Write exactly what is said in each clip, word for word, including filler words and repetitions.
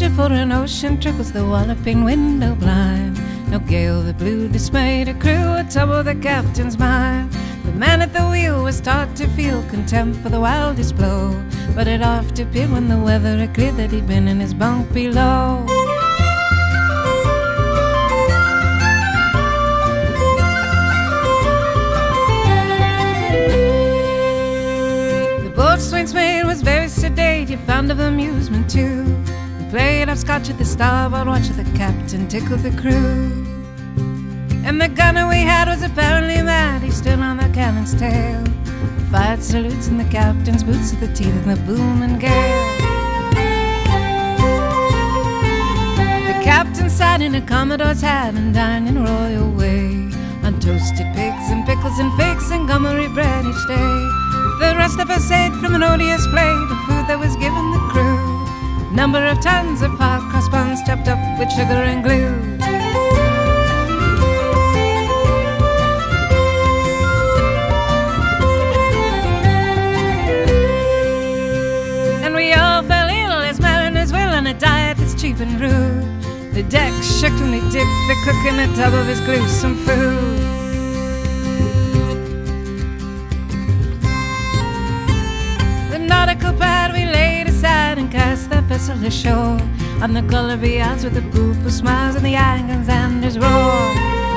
picture for an ocean trip was the Walloping window blind. No gale that blew dismayed a crew would trouble the captain's mind. The man at the wheel was taught to feel contempt for the wildest blow, but it oft appeared when the weather had cleared that he'd been in his bunk below. The boatswain's mate was very sedate, he found of amusement too. He played upscotch at the starboard watch of the captain tickled the crew. And the gunner we had was apparently mad, he stood on the cannon's tail. He fired salutes in the captain's boots at the teeth of the booming gale. The captain sat in a commodore's hat and dined in a royal way, on toasted pigs and pickles and figs and gummery bread each day. The rest of us ate from an odious plate of food that was given the crew. Number of tons of hot cross buns chopped up with sugar and glue. A diet that's cheap and rude. The deck shookingly dipped the cook in a tub of his gruesome food. The nautical pad we laid aside and cast that vessel ashore on the Gulliby Isles with the poop who smiles and the Angans and his roar.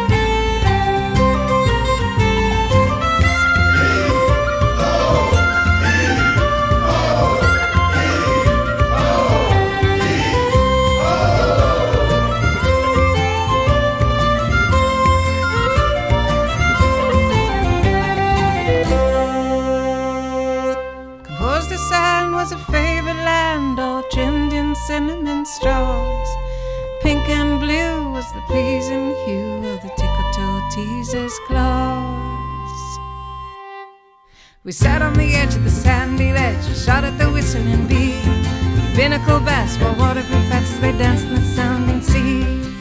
Cinnamon straws, pink and blue was the pleasing hue of the tickle-toe teaser's claws. We sat on the edge of the sandy ledge, shot at the whistling bee. Binnacle bass wore waterproof hats as they danced in the sounding sea.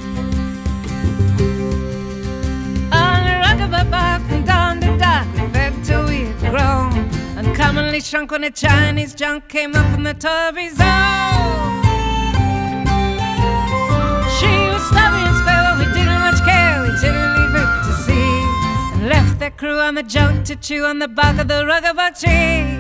On the rock of a bark from dawn to dark, we fed till we had grown, uncommonly shrunk when a Chinese junk came up from the Tory zone. Stubby and square, we didn't much care, we generally ripped to sea and left their crew on the junk to chew on the bark of the ruggerbuck tree.